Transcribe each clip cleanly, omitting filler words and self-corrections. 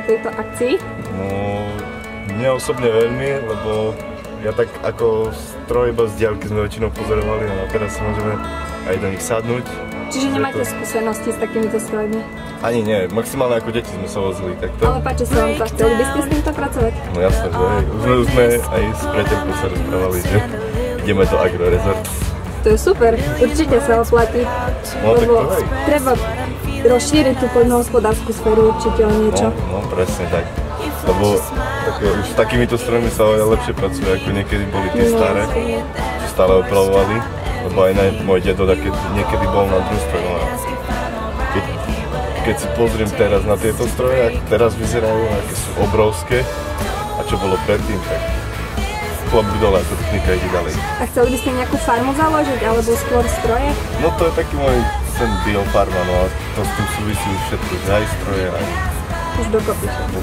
na tejto akcii? No, mne osobne veľmi, lebo ja tak ako stroj iba z diaľky sme väčšinou pozorovali a teraz si môžeme aj do nich sadnúť. Čiže nemáte skúsenosti s takýmito strojmi? Ani nie, maximálne ako deti sme sa vozili takto. Ale páči sa vám to, chceli by ste s týmto pracovať? No jasné, že už sme aj s priateľkou sa rozprávali, že ideme do Agrorezort. To je super, určite sa oplatí, No, lebo tak to hej. treba rozšíriť tú poľnohospodárskú sféru určite o niečo. No, presne tak. Lebo už s takýmito strojmi sa lepšie pracuje, ako niekedy boli tie staré, čo stále opravovali. Lebo aj môj dedo niekedy bol na družstve. No keď si pozriem teraz na tieto stroje, ako teraz vyzerajú, aké sú obrovské a čo bolo predtým, tak klobúk dole, ako technika ide ďalej. A chceli by ste nejakú farmu založiť, alebo skôr stroje? No to je taký môj sen biofarma, no a to s tým súvisí už všetko, že aj stroje, aj už dokopy všetko.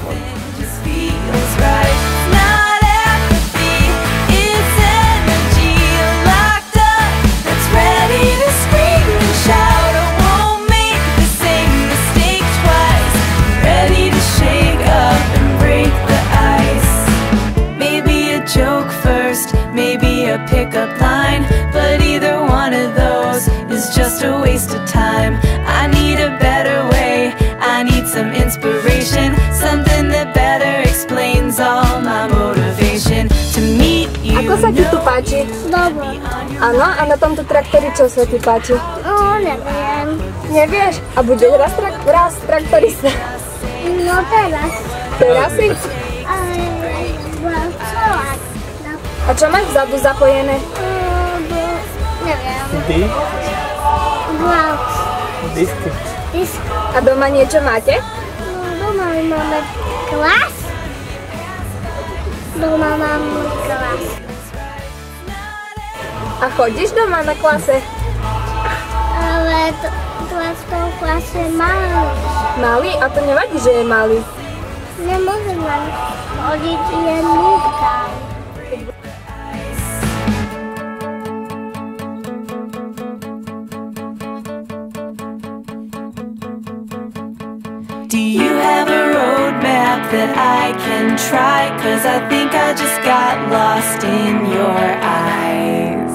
Pickup line, but either one of those is just a waste of time. I need a better way, I need some inspiration, something that better explains all my motivation to meet you. Ako sa ti tu páči? Dobre. Áno, a na tomto traktori čo sa ti páči? No, neviem. Nevieš? A bude raz traktorista? No teraz. Teraz si? Vlacovať. A čo máš vzadu zapojené? Neviem. Disk? Vlac. Disky. Disk. A doma niečo máte? No, doma máme klas. Doma máme klas. A chodíš doma na klase? Ale v tom klase je malý. Malý? A to nevadí, že je malý? Nemôžem len chodiť, je nudka. Do you have a roadmap that I can try? 'Cause I think I just got lost in your eyes.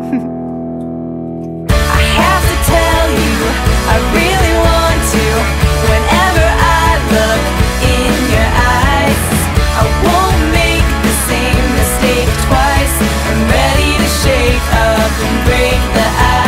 I have to tell you, I really want to. Whenever I look in your eyes, I won't make the same mistake twice. I'm ready to shake up and break the ice.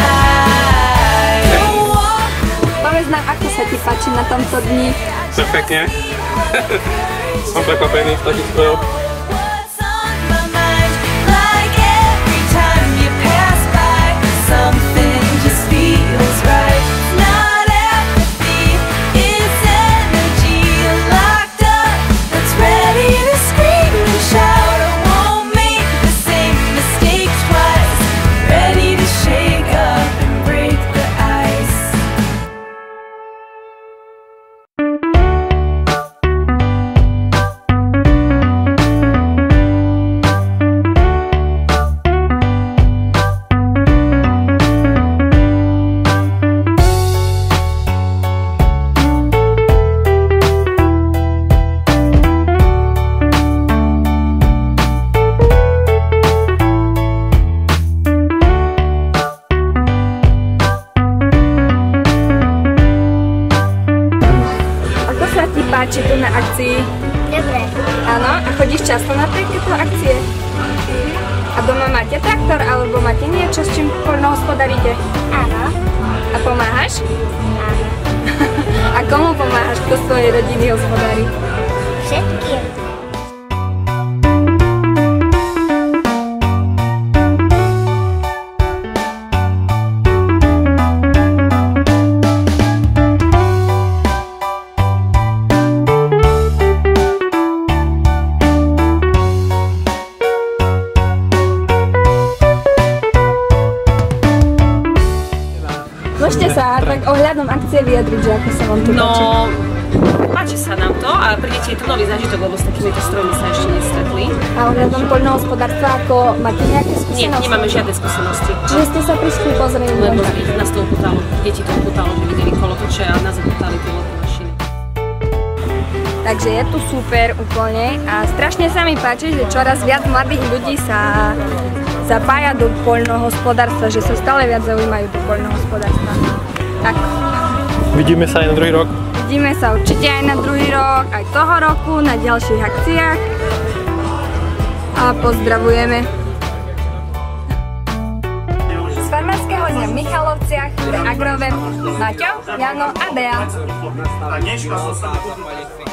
Povedz nám, ako sa ti páči na tomto dni? Perfektne. Som prekvapený v takých strojoch. What's on my mind? Like every time you pass by, something just feels right. Not apathy, it's energy locked up, that's ready to scream and shout. I won't make the same mistake twice. Ready to shake up and break the ice. Páči tu na akcii? Dobre. Áno? A chodíš často na takéto akcie? A doma máte traktor, alebo máte niečo, s čím poľnohospodaríte? Áno. A pomáhaš? Áno. A komu pomáhaš, kto z tvojej rodiny hospodári? Všetkým. Môžete sa tak ohľadom akcie vyjadriť, že ako sa vám to páči? No, páči sa nám to a prídete, je to nový zážitok, lebo s takýmito strojmi sa ešte nestretli. A ohľadom poľnohospodárstva, ako máte nejaké Nie, skúsenosti? nemáme žiadne skúsenosti. Čiže ste sa prišli pozrieť? Lebo nás to upútalo, deti to upútalo, že videli kolotoče a nás upútali tie veľké mašiny. Takže je tu super úplne a strašne sa mi páči, že čoraz viac mladých ľudí sa zapája do poľnohospodárstva, že sa stále viac zaujímajú do poľnohospodárstva. Tak. Vidíme sa aj na druhý rok. Vidíme sa určite aj na druhý rok, aj toho roku, na ďalších akciách. A pozdravujeme. Z farmárskeho dňa v Michalovciach pre Agrovet Maťo, Jano a Bea.